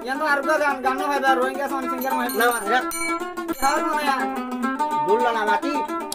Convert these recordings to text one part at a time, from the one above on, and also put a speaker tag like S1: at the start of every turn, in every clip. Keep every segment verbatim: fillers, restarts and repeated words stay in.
S1: yang tuh harga kan gana hai bar Rohingya son singer mai
S2: na ya
S1: har mana ya
S2: bulla na mati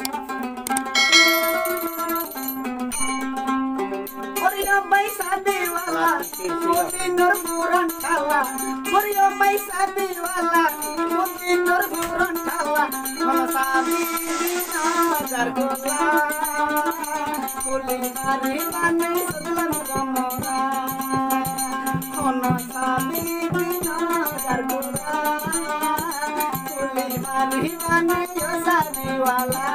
S1: Korea bai sabi wala Mutinur buran kala Korea bai sabi wala Mutinur buran kala Kono sabi dina jar gola Kuli mari mane selam komora Kono sabi dina jar gola Kuli mari mane yo sabi wala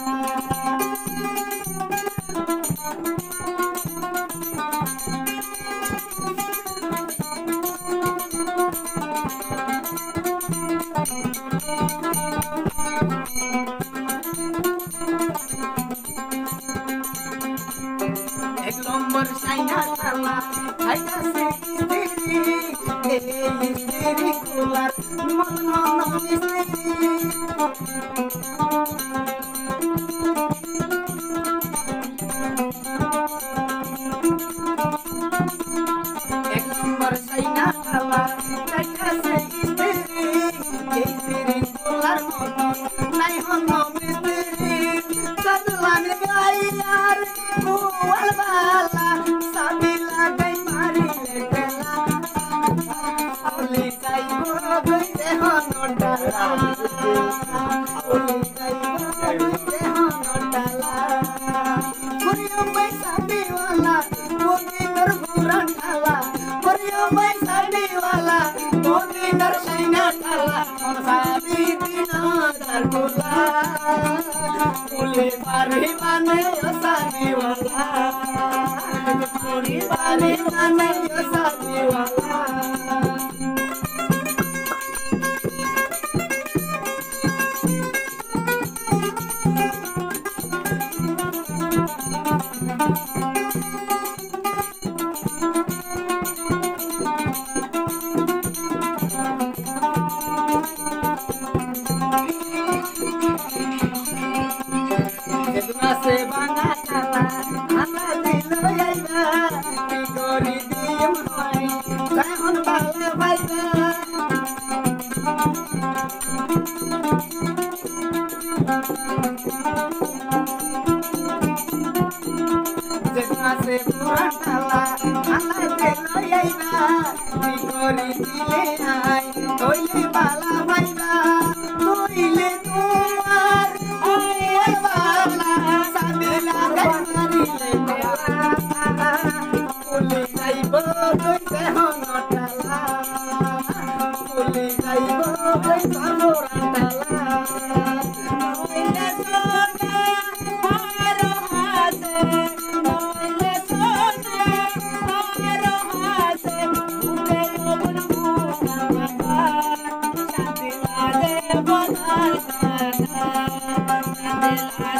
S1: एक number साइना थाला खाइना से तेरी ए तेरी cooler मन मन मिस्त्री एक नंबर साइना थाला खाइना से तेरी ए तेरी कुलार मन नाइ मन मिस्त्री सदलान गाई यार मुआल बाला साबिला गई मारी लेटेला औली गई हो गई से हो नोटाला औली गई हो गई से हो नोटाला कुरियो मैं साबी वाला मोदी नर बुरन ठाला कुरियो मैं साबी वाला मोदी नर सैना ठाला और साबी दिना दर गुला उले पारी माने साबी वाला पूरी पारी माने साबी वाला से बांगा चला आला दिल आइबा की गोरी दियम होई कहन बाले बाइबा जेना से पुरान चला आला दिल आइबा की गोरी दिले आई तोइले बाला बाइबा तोइले तुमार ओए बाला साबिला गई लेटेला कुली जाइबो गई से हो नटाला कुली जाइबो गई सालो रंटाला ओइले सोना मारो हासे ओइले सोना मारो हासे उबे ओबन मुना शादी लागे बना शादी